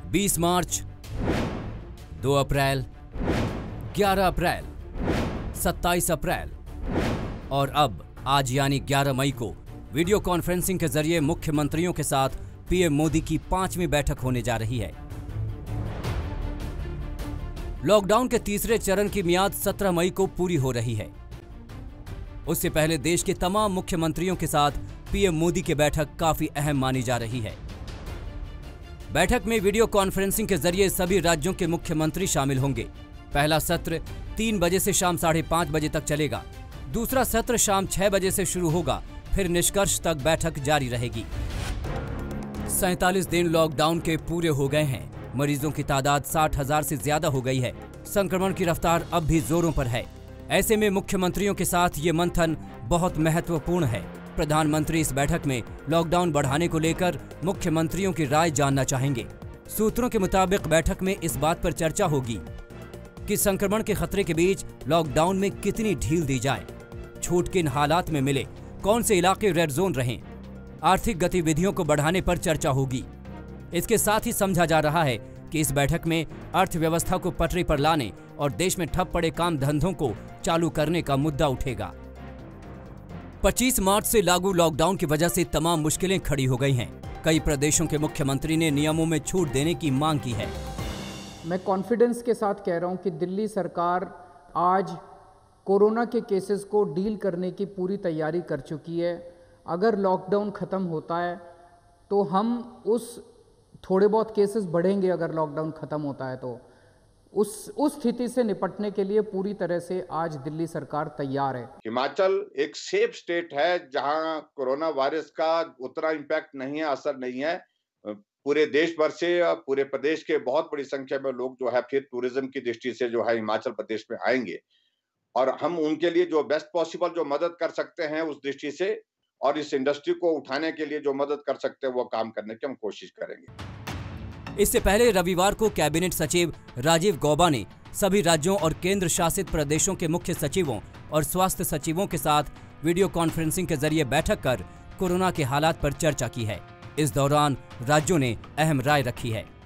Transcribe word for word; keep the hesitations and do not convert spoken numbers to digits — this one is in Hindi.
बीस मार्च, दो अप्रैल, ग्यारह अप्रैल, सत्ताईस अप्रैल और अब आज यानी ग्यारह मई को वीडियो कॉन्फ्रेंसिंग के जरिए मुख्यमंत्रियों के साथ पीएम मोदी की पांचवीं बैठक होने जा रही है। लॉकडाउन के तीसरे चरण की मियाद सत्रह मई को पूरी हो रही है। उससे पहले देश के तमाम मुख्यमंत्रियों के साथ पीएम मोदी की बैठक काफी अहम मानी जा रही है। बैठक में वीडियो कॉन्फ्रेंसिंग के जरिए सभी राज्यों के मुख्यमंत्री शामिल होंगे। पहला सत्र तीन बजे से शाम साढ़े पांच बजे तक चलेगा। दूसरा सत्र शाम छह बजे से शुरू होगा, फिर निष्कर्ष तक बैठक जारी रहेगी। सैंतालीस दिन लॉकडाउन के पूरे हो गए हैं। मरीजों की तादाद साठ हजार से ज्यादा हो गई है। संक्रमण की रफ्तार अब भी जोरों पर है। ऐसे में मुख्यमंत्रियों के साथ ये मंथन बहुत महत्वपूर्ण है। प्रधानमंत्री इस बैठक में लॉकडाउन बढ़ाने को लेकर मुख्यमंत्रियों की राय जानना चाहेंगे। सूत्रों के मुताबिक बैठक में इस बात पर चर्चा होगी कि संक्रमण के खतरे के बीच लॉकडाउन में कितनी ढील दी जाए, छूट किन हालात में मिले, कौन से इलाके रेड जोन रहें, आर्थिक गतिविधियों को बढ़ाने पर चर्चा होगी। इसके साथ ही समझा जा रहा है कि इस बैठक में अर्थव्यवस्था को पटरी पर लाने और देश में ठप पड़े काम धंधों को चालू करने का मुद्दा उठेगा। पच्चीस मार्च से लागू लॉकडाउन की वजह से तमाम मुश्किलें खड़ी हो गई हैं। कई प्रदेशों के मुख्यमंत्री ने नियमों में छूट देने की मांग की है। मैं कॉन्फिडेंस के साथ कह रहा हूं कि दिल्ली सरकार आज कोरोना के केसेस को डील करने की पूरी तैयारी कर चुकी है। अगर लॉकडाउन ख़त्म होता है तो हम उस थोड़े बहुत केसेस बढ़ेंगे, अगर लॉकडाउन ख़त्म होता है तो उस उस स्थिति से निपटने के लिए पूरी तरह से आज दिल्ली सरकार तैयार है। हिमाचल एक सेफ स्टेट है जहां कोरोना वायरस का उतना इम्पैक्ट नहीं है, असर नहीं है। पूरे देश भर से, पूरे प्रदेश के बहुत बड़ी संख्या में लोग जो है फिर टूरिज्म की दृष्टि से जो है हिमाचल प्रदेश में आएंगे और हम उनके लिए जो बेस्ट पॉसिबल जो मदद कर सकते हैं उस दृष्टि से और इस इंडस्ट्री को उठाने के लिए जो मदद कर सकते हैं वो काम करने की हम कोशिश करेंगे। इससे पहले रविवार को कैबिनेट सचिव राजीव गौबा ने सभी राज्यों और केंद्र शासित प्रदेशों के मुख्य सचिवों और स्वास्थ्य सचिवों के साथ वीडियो कॉन्फ्रेंसिंग के जरिए बैठक कर कोरोना के हालात पर चर्चा की है। इस दौरान राज्यों ने अहम राय रखी है।